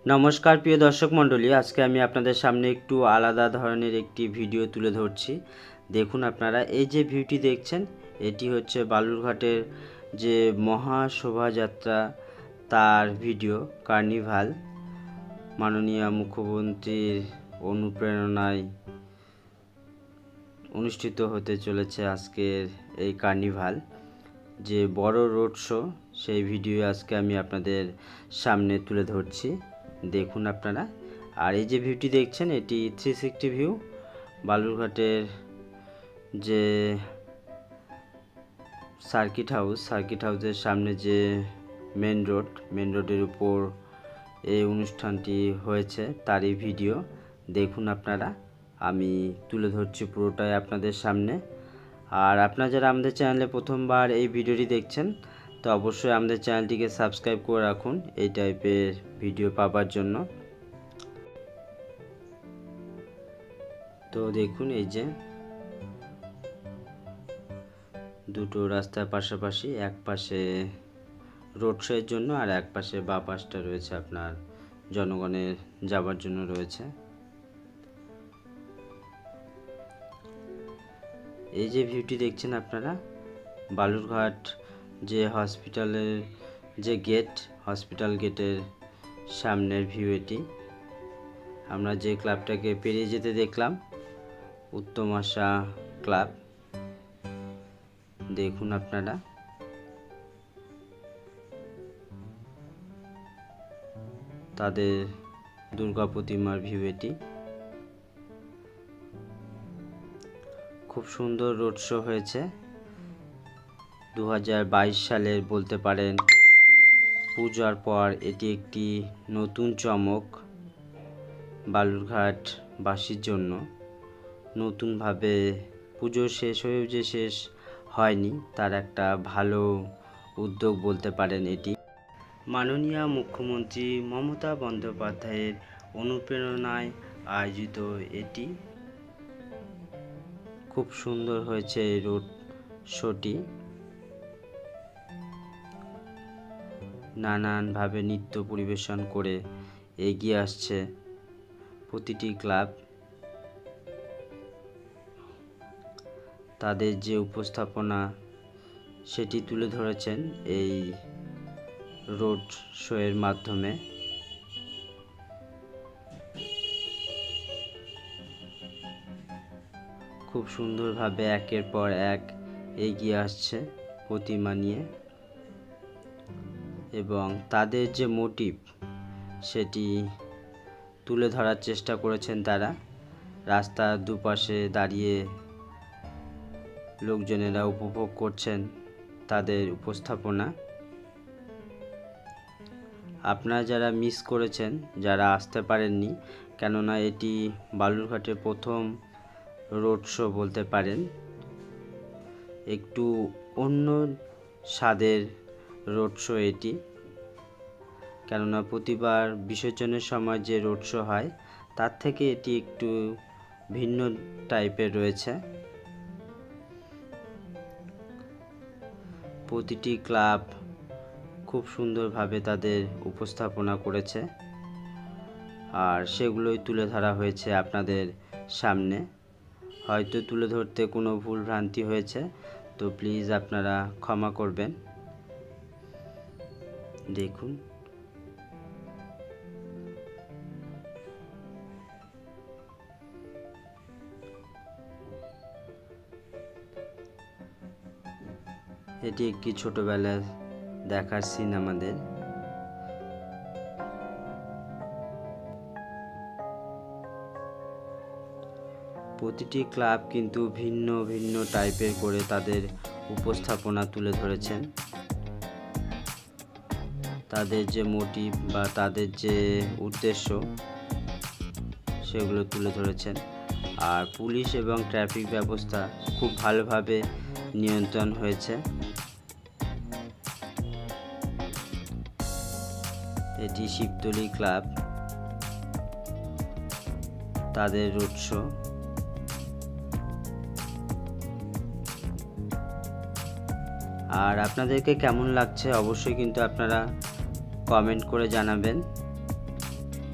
নমস্কার প্রিয় দর্শক মণ্ডলী, আজকে আমি আপনাদের সামনে একটু আলাদা ধরনের একটি ভিডিও তুলে ধরছি। দেখুন আপনারা এই যে ভিউটি দেখছেন, এটি হচ্ছে বালুরঘাটের যে মহা শোভাযাত্রা তার ভিডিও। কার্নিভাল মাননীয় মুখ্যমন্ত্রীর অনুপ্রেরণায় অনুষ্ঠিত হতে চলেছে আজকের এই কার্নিভাল, যে বড় রোড শো, সেই ভিডিও আজকে আমি আপনাদের সামনে তুলে ধরছি। দেখুন আপনারা। আর এই যে ভিউটি দেখছেন, এটি 360 ভিউ বালুরঘাটের যে সার্কিট হাউসের সামনে যে মেন রোডের উপর এই অনুষ্ঠানটি হয়েছে তারই ভিডিও। দেখুন আপনারা, আমি তুলে ধরছি পুরোটাই আপনাদের সামনে। আর আপনারা যারা আমাদের চ্যানেলে প্রথমবার এই ভিডিওটি দেখছেন, তো অবশ্যই আমাদের চ্যানেলটিকে সাবস্ক্রাইব করে রাখুন এই টাইপের ভিডিও পাবার জন্য। তো দেখুন, এই যে দুটো রাস্তার পাশাপাশি, এক পাশে রোড শো এর জন্য আর এক পাশে বাঁ পাশটা রয়েছে আপনার জনগণের যাবার জন্য রয়েছে। এই যে ভিউটি দেখছেন আপনারা, বালুরঘাট যে হসপিটালের যে গেট, হসপিটাল গেটের সামনের ভিউ এটি। আমরা যে ক্লাবটাকে পেরিয়ে যেতে দেখলাম, উত্তম আশা ক্লাব। দেখুন আপনারা, তাদের দুর্গা প্রতিমার ভিউ এটি। খুব সুন্দর রোড শো হয়েছে। 2022 সালের বলতে পারেন পূজার পর এটি একটি নতুন চমক বালুরঘাটবাসীর জন্য। নতুনভাবে পুজো শেষ হয়েও যে শেষ হয়নি, তার একটা ভালো উদ্যোগ বলতে পারেন এটি। মাননীয় মুখ্যমন্ত্রী মমতা বন্দ্যোপাধ্যায়ের অনুপ্রেরণায় আয়োজিত এটি। খুব সুন্দর হয়েছে এই রোড শোটি। নানানভাবে নৃত্য পরিবেশন করে এগিয়ে আসছে প্রতিটি ক্লাব। তাদের যে উপস্থাপনা সেটি তুলে ধরেছেন এই রোড শো এর মাধ্যমে। খুব সুন্দরভাবে একের পর এক এগিয়ে আসছে প্রতিমা নিয়ে, এবং তাদের যে মোটিভ সেটি তুলে ধরার চেষ্টা করেছেন তারা। রাস্তার দুপাশে দাঁড়িয়ে লোকজনেরা উপভোগ করছেন তাদের উপস্থাপনা। আপনারা যারা মিস করেছেন, যারা আসতে পারেননি, কেননা এটি বালুরঘাটের প্রথম রোড শো বলতে পারেন, একটু অন্য স্বাদের রোড শো এটি। কেননা প্রতিবার বিসর্জনের সময় যে রোড শো হয়, তার থেকে এটি একটু ভিন্ন টাইপের রয়েছে। প্রতিটি ক্লাব খুব সুন্দরভাবে তাদের উপস্থাপনা করেছে, আর সেগুলোই তুলে ধরা হয়েছে আপনাদের সামনে। হয়তো তুলে ধরতে কোনো ভুল ভ্রান্তি হয়েছে, তো প্লিজ আপনারা ক্ষমা করবেন। দেখুন, এটি একটি ছোটবেলার দেখার সিন আমাদের। প্রতিটি ক্লাব কিন্তু ভিন্ন ভিন্ন টাইপের করে তাদের উপস্থাপনা তুলে ধরেছেন। তাদের যে মোটিভ বা তাদের যে উদ্দেশ্য সেগুলো তুলে ধরেছেন। আর পুলিশ এবং ট্রাফিক ব্যবস্থা খুব ভালোভাবে নিয়ন্ত্রণ হয়েছে। এটি শিবতলী ক্লাব, তাদের রোড শো। আর আপনাদেরকে কেমন লাগছে অবশ্যই কিন্তু আপনারা কমেন্ট করে জানাবেন।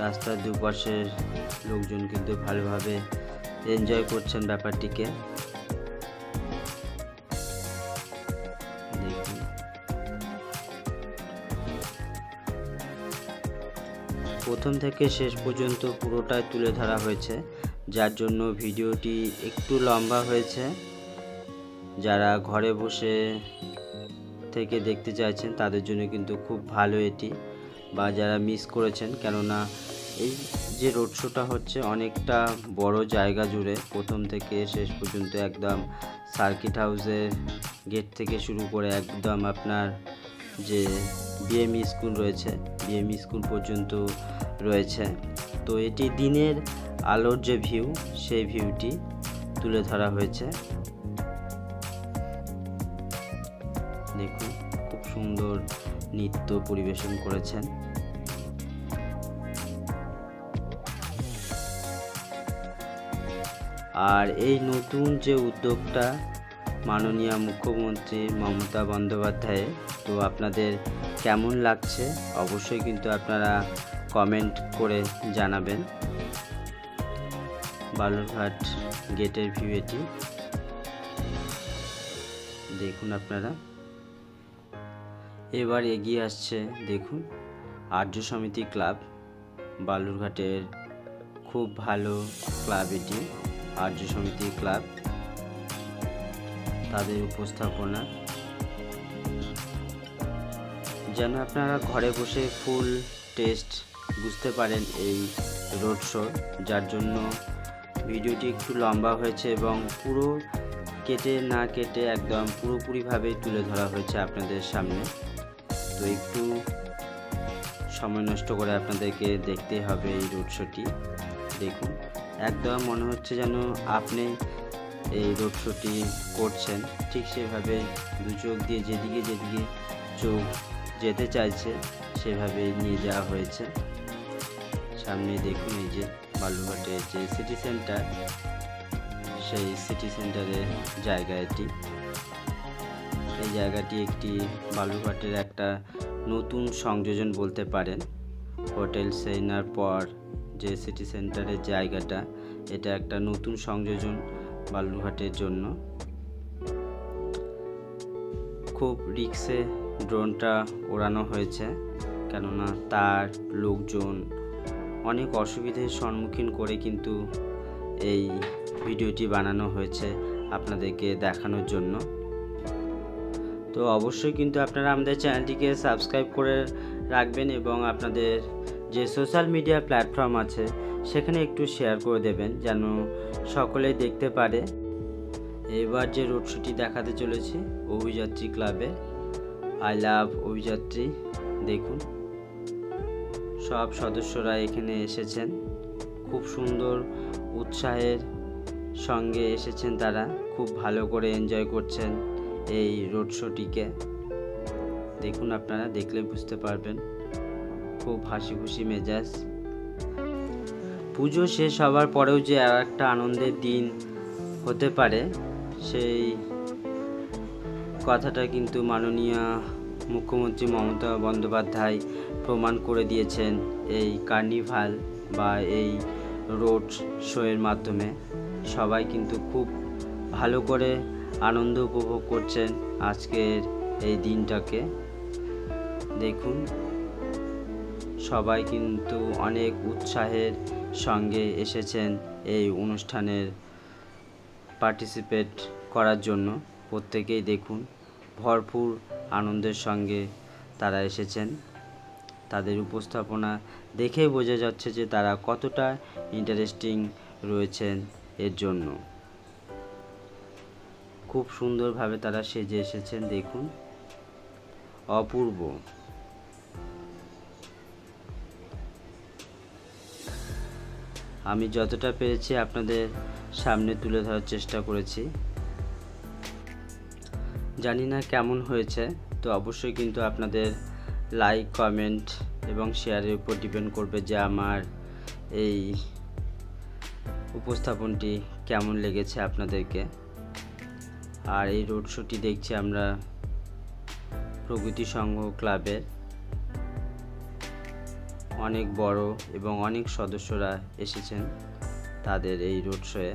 রাস্তার দুপাশের লোকজন কিন্তু ভালোভাবে এনজয় করছেন ব্যাপারটিকে। দেখুন প্রথম থেকে শেষ পর্যন্ত পুরোটাই তুলে ধরা হয়েছে, যার জন্য ভিডিওটি একটু লম্বা হয়েছে। যারা ঘরে বসে থেকে দেখতে চাইছেন তাদের জন্য কিন্তু খুব ভালো এটি, বা যারা মিস করেছেন, কেননা এই যে রোড শোটা হচ্ছে অনেকটা বড় জায়গা জুড়ে, প্রথম থেকে শেষ পর্যন্ত একদম সার্কিট হাউসের গেট থেকে শুরু করে একদম আপনার যে বিএম স্কুল রয়েছে, বিএম স্কুল পর্যন্ত রয়েছে। তো এটি দিনের আলোর যে ভিউ, সেই ভিউটি তুলে ধরা হয়েছে। দেখুন খুব সুন্দর নৃত্য পরিবেশন করেছেন। আর এই নতুন যে উদ্যোগটা মাননীয় মুখ্যমন্ত্রী মমতা বন্দ্যোপাধ্যায়ের, তো আপনাদের কেমন লাগছে অবশ্যই কিন্তু আপনারা কমেন্ট করে জানাবেন। বালুরঘাট গেটের ভিউ এটি দেখুন আপনারা। এবার এগিয়ে আসছে দেখুন আর্য সমিতি ক্লাব, বালুরঘাটের খুব ভালো ক্লাব এটি, আর্য সমিতি ক্লাব। তাদের উপস্থাপনা যেন আপনারা ঘরে বসে ফুল টেস্ট বুঝতে পারেন এই রোড শো, যার জন্য ভিডিওটি একটু লম্বা হয়েছে এবং পুরো কেটে না কেটে একদম পুরোপুরিভাবে তুলে ধরা হয়েছে আপনাদের সামনে। তো একটু সময় নষ্ট করে আপনাদেরকে দেখতে হবে এই রোড শোটি। দেখুন একদম মনে হচ্ছে যেন আপনি এই রোড শোটি করছেন, ঠিক সেভাবে দু চোখ দিয়ে যেদিকে যেদিকে চোখ যেতে চাইছে সেভাবে নিয়ে যাওয়া হয়েছে। সামনে দেখুন এই যে বালুরঘাটের যে সিটি সেন্টার, সেই সিটি সেন্টারের জায়গা এটি। এই জায়গাটি একটি বালুরঘাটের একটা নতুন সংযোজন বলতে পারেন। হোটেল সেনার পর যে সিটি সেন্টারের জায়গাটা, এটা একটা নতুন সংযোজন বালুরঘাটের জন্য। খুব রিক্সে ড্রোনটা ওড়ানো হয়েছে, কেননা তার লোকজন অনেক অসুবিধার সম্মুখীন করে কিন্তু এই ভিডিওটি বানানো হয়েছে আপনাদেরকে দেখানোর জন্য। তো অবশ্যই কিন্তু আপনারা আমাদের চ্যানেলটিকে সাবস্ক্রাইব করে রাখবেন এবং আপনাদের যে সোশ্যাল মিডিয়া প্ল্যাটফর্ম আছে সেখানে একটু শেয়ার করে দেবেন যেন সকলেই দেখতে পারে। এবার যে রোড শোটি দেখাতে চলেছি অভিযাত্রী ক্লাবে, আই লাভ অভিযাত্রী। দেখুন সব সদস্যরা এখানে এসেছেন, খুব সুন্দর উৎসাহের সঙ্গে এসেছেন, তারা খুব ভালো করে এনজয় করছেন এই রোড শোটিকে। দেখুন আপনারা দেখলে বুঝতে পারবেন, খুব হাসি খুশি মেজাজ। পুজো শেষ হওয়ার পরেও যে আর একটা আনন্দের দিন হতে পারে, সেই কথাটা কিন্তু মাননীয় মুখ্যমন্ত্রী মমতা বন্দ্যোপাধ্যায় প্রমাণ করে দিয়েছেন এই কার্নিভাল বা এই রোড শোয়ের মাধ্যমে। সবাই কিন্তু খুব ভালো করে আনন্দ উপভোগ করছেন আজকের এই দিনটাকে। দেখুন সবাই কিন্তু অনেক উৎসাহের সঙ্গে এসেছেন এই অনুষ্ঠানের পার্টিসিপেট করার জন্য। প্রত্যেকেই দেখুন ভরপুর আনন্দের সঙ্গে তারা এসেছেন। তাদের উপস্থাপনা দেখেই বোঝা যাচ্ছে যে তারা কতটা ইন্টারেস্টিং রয়েছেন এর জন্য। খুব সুন্দরভাবে তারা সেজে এসেছেন, দেখুন অপূর্ব। আমি যতটা পেরেছি আপনাদের সামনে তুলে ধরার চেষ্টা করেছি। জানি না কেমন হয়েছে, তো অবশ্যই কিন্তু আপনাদের লাইক, কমেন্ট এবং শেয়ারের উপর ডিপেন্ড করবে যে আমার এই উপস্থাপনটি কেমন লেগেছে আপনাদেরকে। আর এই রোড শোটি দেখছি আমরা প্রগতি সংঘ ক্লাবের। অনেক বড় এবং অনেক সদস্যরা এসেছেন তাদের এই রোড শোয়ে।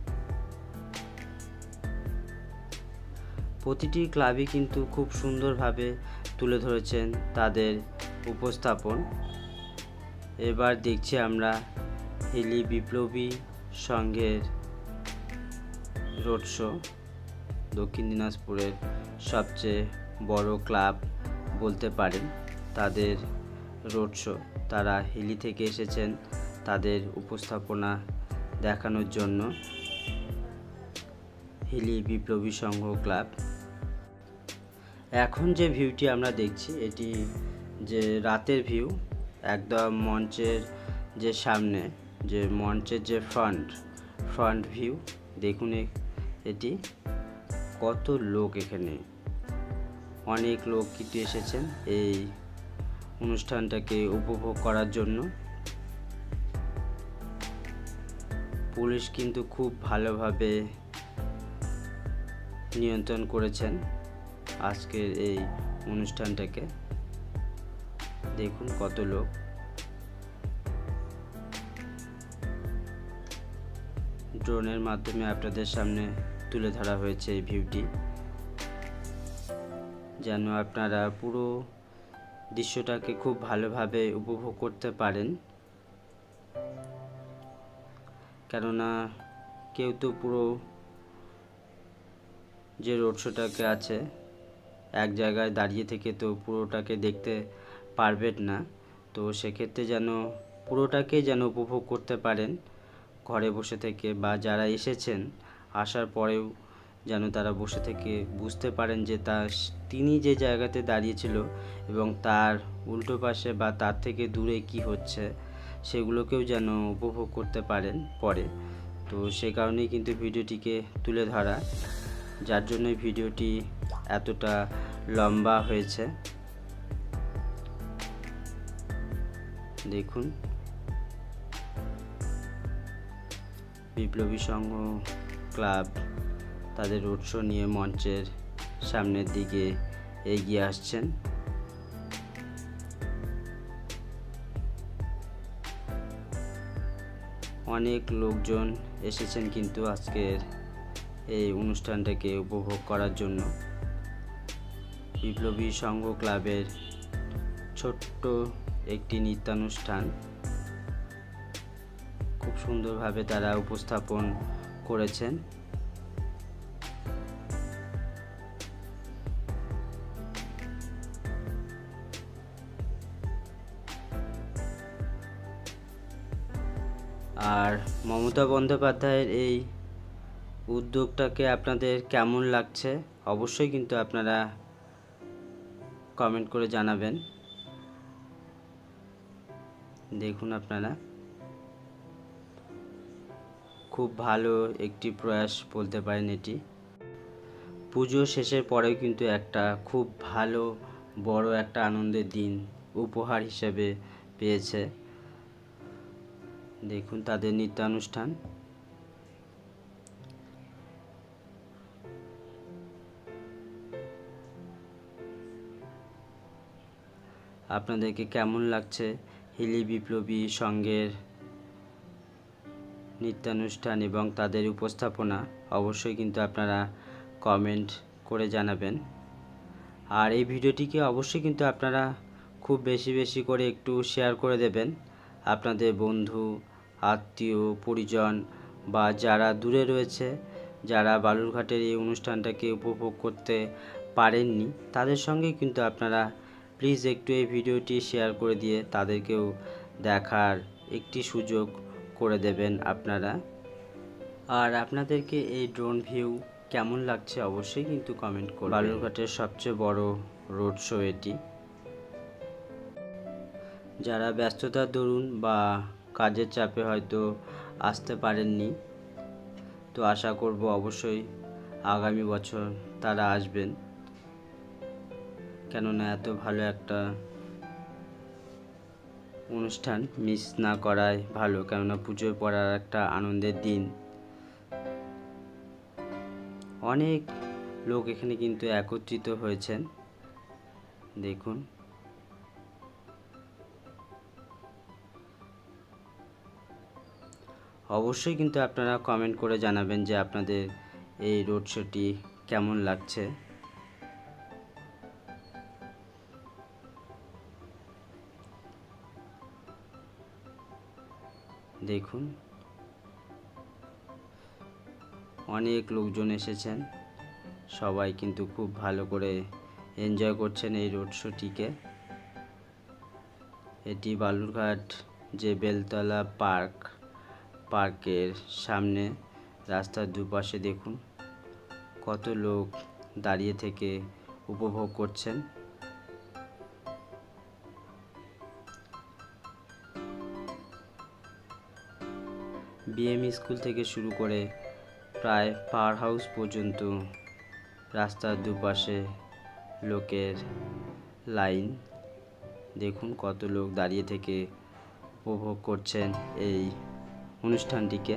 প্রতিটি ক্লাবই কিন্তু খুব সুন্দরভাবে তুলে ধরেছেন তাদের উপস্থাপন। এবার দেখছি আমরা হিলি বিপ্লবী সংঘের রোড শো। দক্ষিণ দিনাজপুরের সবচেয়ে বড় ক্লাব বলতে পারেন তাদের রোড শো। তারা হিলি থেকে এসেছেন তাদের উপস্থাপনা দেখানোর জন্য। হিলি বিপ্লবী সংঘ ক্লাব। এখন যে ভিউটি আমরা দেখছি এটি যে রাতের ভিউ, একদম মঞ্চের যে সামনে যে মঞ্চের যে ফ্রন্ট ভিউ। দেখুন এটি কত লোক, এখানে অনেক লোক কিন্তু এসেছেন এই অনুষ্ঠানটাকে উপভোগ করার জন্য। পুলিশ কিন্তু খুব ভালোভাবে নিয়ন্ত্রণ করেছেন আজকের এই অনুষ্ঠানটাকে। দেখুন কত লোক। ড্রোনের মাধ্যমে আপনাদের সামনে তুলে ধরা হয়েছে এই ভিউটি, যেন আপনারা পুরো দৃশ্যটাকে খুব ভালোভাবে উপভোগ করতে পারেন। কেননা কেউ তো পুরো যে রোড শোটাকে আছে এক জায়গায় দাঁড়িয়ে থেকে তো পুরোটাকে দেখতে পারবেন না। তো সেক্ষেত্রে যেন পুরোটাকে যেন উপভোগ করতে পারেন ঘরে বসে থেকে, বা যারা এসেছেন আসার পরেও যেন তারা বসে থেকে বুঝতে পারেন যে তিনি যে জায়গাতে দাঁড়িয়েছিল এবং তার উল্টো পাশে বা তার থেকে দূরে কি হচ্ছে সেগুলোকেও যেন উপভোগ করতে পারেন পরে। তো সে কারণেই কিন্তু ভিডিওটিকে তুলে ধরা, যার জন্য ভিডিওটি এতটা লম্বা হয়েছে। দেখুন বিপ্লবী সংঘ ক্লাব তাদের রোড শো নিয়ে মঞ্চের সামনের দিকে এগিয়ে আসছেন। অনেক লোকজন এসেছেন কিন্তু আজকের এই অনুষ্ঠানটাকে উপভোগ করার জন্য। বিপ্লবী সংঘ ক্লাবের ছোট্ট একটি নৃত্যানুষ্ঠান খুব সুন্দরভাবে তারা উপস্থাপন করেছেন। আর মমতা বন্দ্যোপাধ্যায়ের এই উদ্যোগটাকে আপনাদের কেমন লাগছে অবশ্যই কিন্তু আপনারা কমেন্ট করে জানাবেন। দেখুন আপনারা খুব ভালো একটি প্রয়াস বলতে পারেন এটি। পুজো শেষের পরেও কিন্তু একটা খুব ভালো বড় একটা আনন্দের দিন উপহার হিসেবে পেয়েছে। দেখুন তাদের নৃত্যানুষ্ঠান। আপনাদেরকে কেমন লাগছে হিলি বিপ্লবী সংঘের নৃত্যানুষ্ঠান এবং তাদের উপস্থাপনা অবশ্যই কিন্তু আপনারা কমেন্ট করে জানাবেন। আর এই ভিডিওটিকে অবশ্যই কিন্তু আপনারা খুব বেশি বেশি করে একটু শেয়ার করে দেবেন আপনাদের বন্ধু আত্মীয় পরিজন বা যারা দূরে রয়েছে, যারা বালুরঘাটের এই অনুষ্ঠানটাকে উপভোগ করতে পারেননি, তাদের সঙ্গে কিন্তু আপনারা প্লিজ একটু এই ভিডিওটি শেয়ার করে দিয়ে তাদেরকেও দেখার একটি সুযোগ করে দেবেন আপনারা। আর আপনাদেরকে এই ড্রোন ভিউ কেমন লাগছে অবশ্যই কিন্তু কমেন্ট করুন। বালুরঘাটের সবচেয়ে বড় রোড শো এটি। যারা ব্যস্ততার দরুন বা কাজের চাপে হয়তো আসতে পারেননি, তো আশা করব অবশ্যই আগামী বছর তারা আসবেন, কেননা এত ভালো একটা অনুষ্ঠান মিস না করাই ভালো। কেননা পুজোর পর আর একটা আনন্দের দিন। অনেক লোক এখানে কিন্তু একত্রিত হয়েছেন। দেখুন অবশ্যই কিন্তু আপনারা কমেন্ট করে জানাবেন যে আপনাদের এই রোড শোটি কেমন লাগছে। দেখুন অনেক লোকজন এসেছেন, সবাই কিন্তু খুব ভালো করে এনজয় করছেন এই রোড শোটিকে। এটি বালুরঘাট যে বেলতলা পার্কের সামনে রাস্তার দুপাশে দেখুন কত লোক দাঁড়িয়ে থেকে উপভোগ করছেন। বিএম স্কুল থেকে শুরু করে প্রায় পাওয়ার হাউস পর্যন্ত রাস্তার দুপাশে লোকের লাইন। দেখুন কত লোক দাঁড়িয়ে থেকে উপভোগ করছেন এই অনুষ্ঠানটিকে।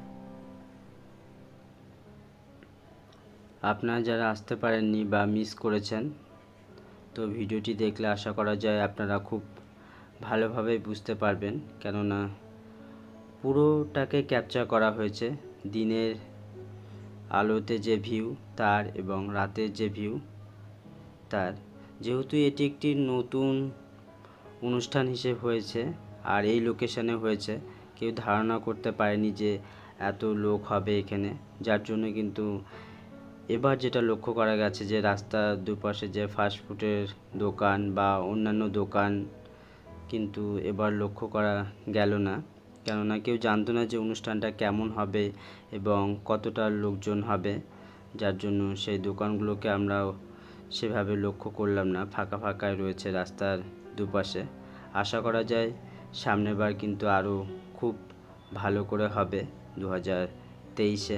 আপনারা যারা আসতে পারেননি বা মিস করেছেন, তো ভিডিওটি দেখলে আশা করা যায় আপনারা খুব ভালোভাবে বুঝতে পারবেন, কেননা পুরোটাকে ক্যাপচার করা হয়েছে। দিনের আলোতে যে ভিউ তার এবং রাতের যে ভিউ তার। যেহেতু এটি একটি নতুন অনুষ্ঠান হিসেবে হয়েছে আর এই লোকেশানে হয়েছে, কেউ ধারণা করতে পারেনি যে এত লোক হবে এখানে, যার জন্য কিন্তু এবার যেটা লক্ষ্য করা গেছে যে রাস্তার দুপাশে যে ফাস্টফুডের দোকান বা অন্যান্য দোকান কিন্তু এবার লক্ষ্য করা গেল না, কেননা কেউ জানতো না যে অনুষ্ঠানটা কেমন হবে এবং কতটা লোকজন হবে, যার জন্য সেই দোকানগুলোকে আমরা সেভাবে লক্ষ্য করলাম না, ফাঁকা ফাঁকায় রয়েছে রাস্তার দুপাশে। আশা করা যায় সামনের বার কিন্তু আরও খুব ভালো করে হবে 2023-এ।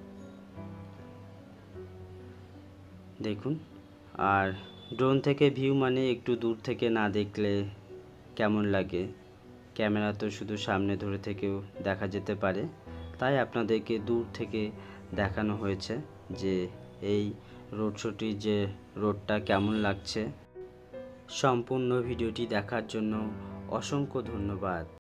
দেখুন, আর ড্রোন থেকে ভিউ মানে একটু দূর থেকে না দেখলে কেমন লাগে, ক্যামেরা তো শুধু সামনে ধরে থেকেও দেখা যেতে পারে, তাই আপনাদেরকে দূর থেকে দেখানো হয়েছে যে এই রোড শোটির যে রোডটা কেমন লাগছে। সম্পূর্ণ ভিডিওটি দেখার জন্য অসংখ্য ধন্যবাদ।